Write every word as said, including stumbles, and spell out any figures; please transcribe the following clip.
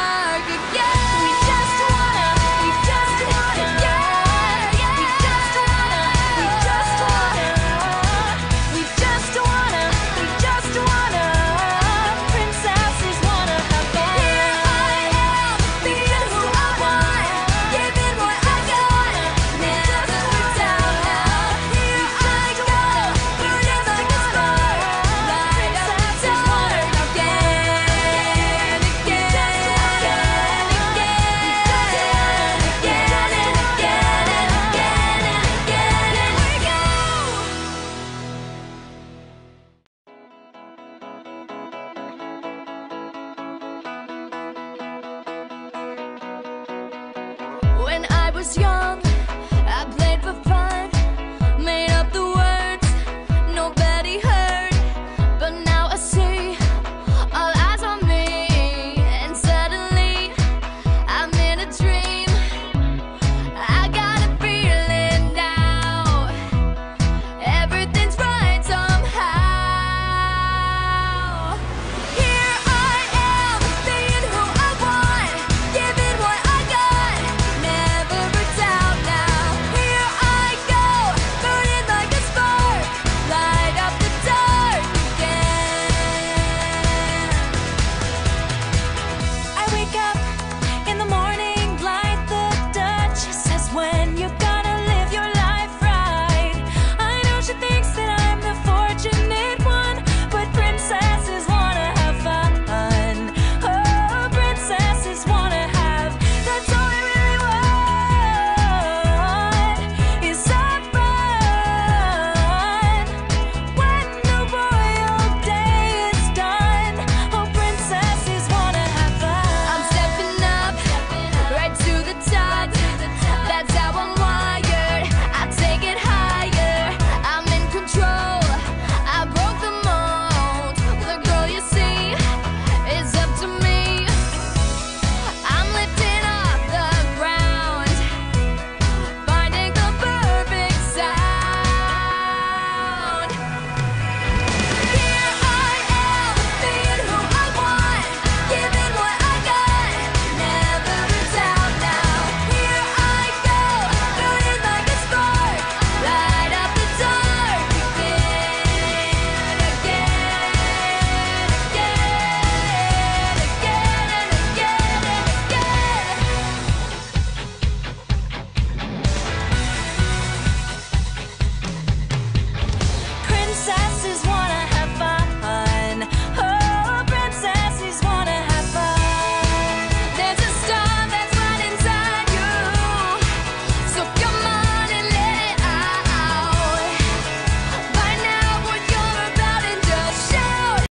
spark again. We just wanna, we just wanna, yeah, yeah. We just wanna, we just wanna, we just wanna, we just wanna. Princesses wanna have fun. Here I am, being who I want, giving what I got, never doubt. Here I go, burning like a star. Princesses wanna again, again, again, again, again, and again, and again, and again, and we go. When I was young,